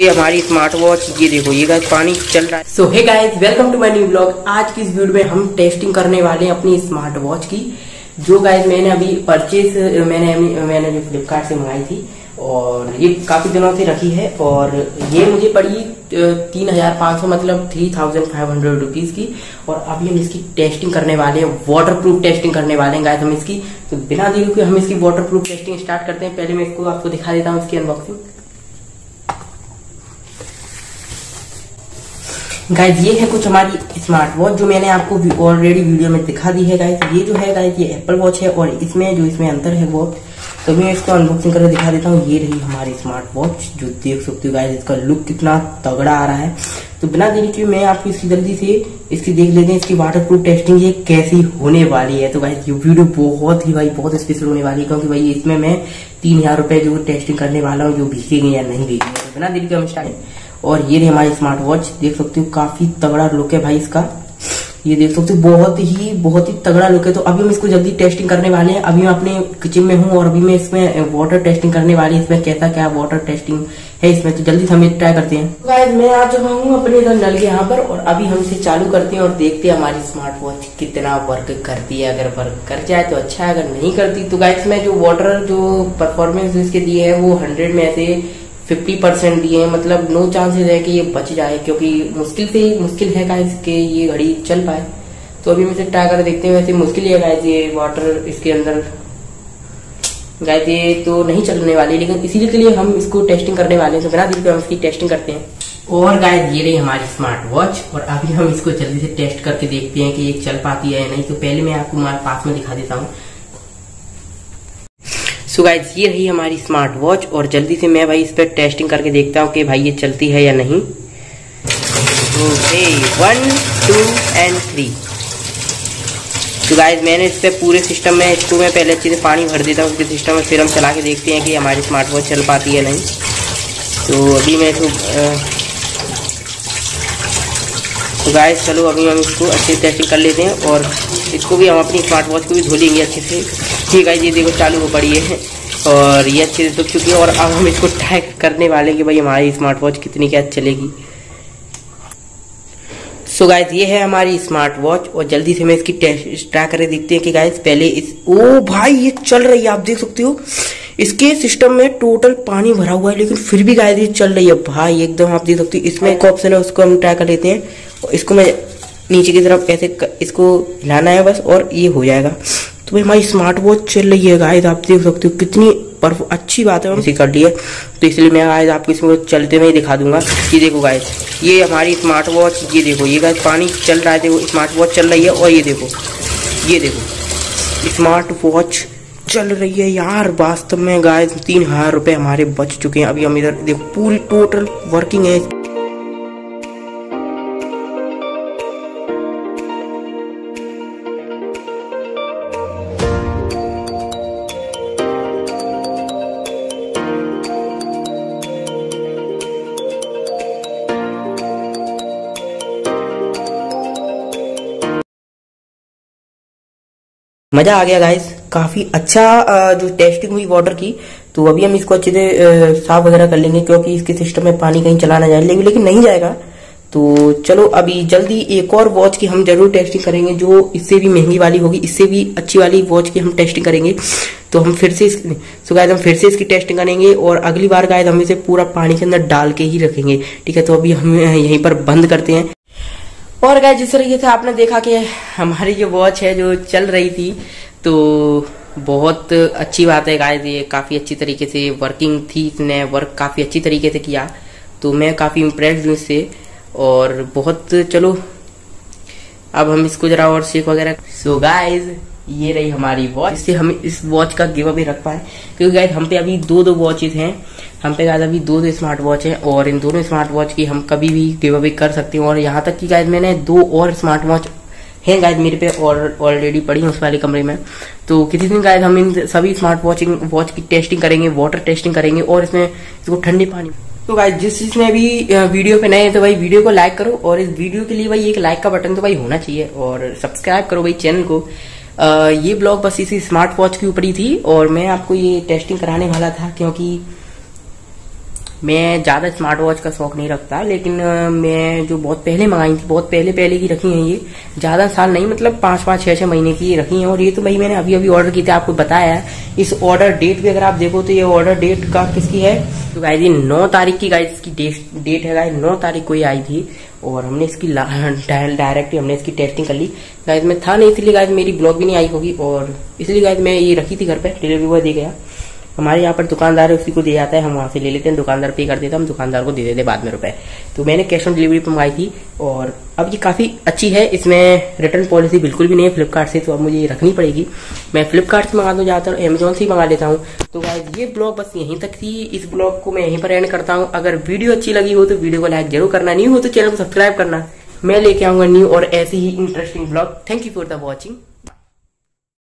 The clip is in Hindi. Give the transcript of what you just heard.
ये हमारी स्मार्ट वॉच, ये देखो ये गाइस पानी चल रहा है। So hey guys, welcome to my new blog. आज की इस वीडियो में हम टेस्टिंग करने वाले हैं अपनी स्मार्ट वॉच की, जो गाइस मैंने अभी परचेज मैंने जो फ्लिपकार्ट से मंगाई थी और ये काफी दिनों से रखी है और ये मुझे पड़ी 3500 मतलब 3500 रुपीज की। और अभी हम इसकी टेस्टिंग करने वाले हैं, वाटर प्रूफ टेस्टिंग करने वाले हैं गाइस हम इसकी। तो बिना देरी के हम इसकी वाटर प्रूफ टेस्टिंग स्टार्ट करते हैं। पहले मैं इसको आपको दिखा देता हूँ इसकी अनबॉक्सिंग। गाइज ये है कुछ हमारी स्मार्ट वॉच जो मैंने आपको ऑलरेडी वीडियो में दिखा दी है गाइज। ये जो है गाइज ये एप्पल वॉच है और इसमें अंतर है वो तो मैं इसको अनबॉक्सिंग करके दिखा देता हूँ। ये रही हमारी स्मार्ट वॉच जो देख सकते हो गाइज, इसका लुक कितना तगड़ा आ रहा है। तो बिना देरी के मैं आपको इसकी जल्दी से इसकी देख लेते हैं इसकी वाटर प्रूफ टेस्टिंग ये कैसी होने वाली है। तो गाइज ये वीडियो बहुत स्पेशल होने वाली है, क्योंकि भाई इसमें मैं 3000 रुपए जो टेस्टिंग करने वाला हूँ, जो भीगेंगे या नहीं भीगेंगे। तो बिना देरी के हम स्टार्ट। और ये रही हमारी स्मार्ट वॉच, देख सकते हो काफी तगड़ा लुक है भाई इसका। ये देख सकते हो बहुत ही तगड़ा लुक है। तो अभी हम इसको जल्दी टेस्टिंग करने वाले हैं। अभी मैं अपने किचन में हूँ और अभी मैं इसमें वाटर टेस्टिंग करने वाली है। इसमें कैसा क्या वाटर टेस्टिंग है इसमें, तो जल्दी से हम ट्राई करते हैं। तो गाइस मैं आ चुका हूँ अपने इधर नल के यहाँ पर और अभी हम इसे चालू करते हैं और देखते हैं हमारी स्मार्ट वॉच कितना वर्क करती है। अगर वर्क कर जाए तो अच्छा है, अगर नहीं करती तो गाइस मैं जो वाटर जो परफॉर्मेंस इसके दिए है वो 100 में से 50% दिए हैं। मतलब नो चांसेस है कि ये बच जाए, क्योंकि मुश्किल है गाइस कि ये घड़ी चल पाए। तो अभी हम इसे ट्राई कर देखते हैं। वैसे मुश्किल है गाइस ये वाटर इसके अंदर गाइस ये तो नहीं चलने वाली, लेकिन इसीलिए के लिए हम इसको टेस्टिंग करने वाले हैं। तो बिना देरी के हम इसकी टेस्टिंग करते हैं। और गाइस ये रही हमारी स्मार्ट वॉच और अभी हम इसको जल्दी से टेस्ट करके देखते हैं कि ये चल पाती है या नहीं। तो पहले मैं आपको हमारे पास में दिखा देता हूँ। सो गाइज ये रही हमारी स्मार्ट वॉच और जल्दी से मैं भाई इस पर टेस्टिंग करके देखता हूँ कि भाई ये चलती है या नहीं। Okay 1 2 and 3। तो गाइज मैंने इस पे पूरे सिस्टम में इसको मैं पहले अच्छे से पानी भर देता हूँ उसके सिस्टम में, फिर हम चला के देखते हैं कि हमारी स्मार्ट वॉच चल पाती है नहीं। तो अभी मैं तो गाइज चलो अभी हम इसको अच्छे से टेस्टिंग कर लेते हैं और इसको भी हम अपनी स्मार्ट वॉच को भी धो लेंगे अच्छे से। ठीक है, ये देखो चालू हो पड़ी है और ये अच्छे से धुल चुकी है। और अब हम इसको ट्राई करने वाले हैं कि भाई हमारी स्मार्ट वॉच कितनी क्या चलेगी। सो गाइज ये है हमारी स्मार्ट वॉच और जल्दी से मैं इसकी टेस्ट ट्राई करके देखते हैं कि गाइज पहले ओ भाई ये चल रही है। आप देख सकते हो इसके सिस्टम में टोटल पानी भरा हुआ है, लेकिन फिर भी गाइज ये चल रही है भाई एकदम। आप देख सकते हो इसमें एक ऑप्शन है, उसको हम ट्राई कर लेते हैं। और इसको मैं नीचे की तरफ ऐसे इसको हिलाना है बस और ये हो जाएगा। तो भाई हमारी स्मार्ट वॉच चल रही है गाइस, आप देख सकते हो कितनी अच्छी बात है इसे कर ली है। तो इसलिए मैं गाइस आपको इसमें चलते हुए ही दिखा दूंगा। ये देखो गाइस ये हमारी स्मार्ट वॉच, ये देखो ये गाइस पानी चल रहा है, देखो स्मार्ट वॉच चल रही है। और ये देखो स्मार्ट वॉच चल रही है यार। वास्तव में गाइस 3000 रुपए हमारे बच चुके हैं। अभी हम इधर देखो पूरी टोटल वर्किंग है। मजा आ गया गाइस, काफी अच्छा जो टेस्टिंग हुई वाटर की। तो अभी हम इसको अच्छे से साफ वगैरह कर लेंगे, क्योंकि इसके सिस्टम में पानी कहीं चला ना जाए, लेकिन नहीं जाएगा। तो चलो अभी जल्दी एक और वॉच की हम जरूर टेस्टिंग करेंगे, जो इससे भी महंगी वाली होगी, इससे भी अच्छी वाली वॉच की हम टेस्टिंग करेंगे। तो हम फिर से हम फिर से इसकी टेस्टिंग करेंगे और अगली बार गाइस हम इसे पूरा पानी के अंदर डाल के ही रखेंगे। ठीक है, तो अभी हम यहीं पर बंद करते हैं। और गाइस जिस तरीके से आपने देखा कि हमारी जो वॉच है जो चल रही थी, तो बहुत अच्छी बात है गाइस, ये काफी अच्छी तरीके से वर्किंग थी, इसने वर्क काफी अच्छी तरीके से किया। तो मैं काफी इम्प्रेस्ड हूँ इससे और बहुत। चलो अब हम इसको जरा और शेक वगैरह। सो गाइस ये रही हमारी वॉच, इससे हम इस वॉच का गिव अवे रख पाए, क्योंकि गाइस हम पे अभी दो वॉचेस हैं। हम पे गाइस अभी दो स्मार्ट वॉच है और इन दोनों स्मार्ट वॉच की हम कभी भी गिव अवे कर सकते हैं। और यहाँ तक कि गाइस मैंने 2 और स्मार्ट वॉच है गाइस मेरे पे और ऑलरेडी पड़ी है उस वाले कमरे में। तो किसी दिन गाइस हम इन सभी स्मार्ट वॉच की टेस्टिंग करेंगे, वाटर टेस्टिंग करेंगे और इसमें इसको ठंडे पानी। तो गाइस जिस जिसने भी वीडियो पे नए हैं तो भाई वीडियो को लाइक करो और इस वीडियो के लिए भाई एक लाइक का बटन तो भाई होना चाहिए और सब्सक्राइब करो भाई चैनल को। ये ब्लॉग बस इसी स्मार्ट वॉच के ऊपर ही थी और मैं आपको ये टेस्टिंग कराने वाला था, क्योंकि मैं ज्यादा स्मार्ट वॉच का शौक नहीं रखता, लेकिन मैं जो बहुत पहले मंगाई थी, बहुत पहले की रखी हैं ये, ज्यादा साल नहीं, मतलब 5-6 महीने की रखी हैं। और ये तो भाई मैंने अभी ऑर्डर की थी, आपको बताया है। इस ऑर्डर डेट भी अगर आप देखो तो ये ऑर्डर डेट का किसकी है, तो गाइस ये 9 तारीख की गाइस इसकी डेट है गाइस, 9 तारीख को ये आई थी। और हमने इसकी डायरेक्ट हमने इसकी टेस्टिंग कर ली गाइस। में था नहीं, इसलिए गाइस मेरी ब्लॉग भी नहीं आई होगी, और इसलिए गाइस मैं ये रखी थी घर पे, डिलीवरी बॉय दे गया। हमारे यहाँ पर दुकानदार है, उसी को दे जाता है, हम वहां से ले लेते हैं, दुकानदार पे कर देता है, हम दुकानदार को दे देते बाद में रुपए। तो मैंने कैश ऑन डिलीवरी पर मंगाई थी, और अब ये काफी अच्छी है, इसमें रिटर्न पॉलिसी बिल्कुल भी नहीं है फ्लिपकार्ट से, तो अब मुझे ये रखनी पड़ेगी। मैं फ्लिपकार्ट से मंगाता हूँ ज्यादातर, अमेजोन से ही मंगा लेता हूँ। तो गाइस ये ब्लॉग बस यहीं तक थी, इस ब्लॉग को मैं यहीं पर एंड करता हूँ। अगर वीडियो अच्छी लगी हो तो वीडियो को लाइक जरूर करना, नहीं हो तो चैनल को सब्सक्राइब करना। मैं लेके आऊंगा न्यू और ऐसी ही interesting blog. Thank you for the watching.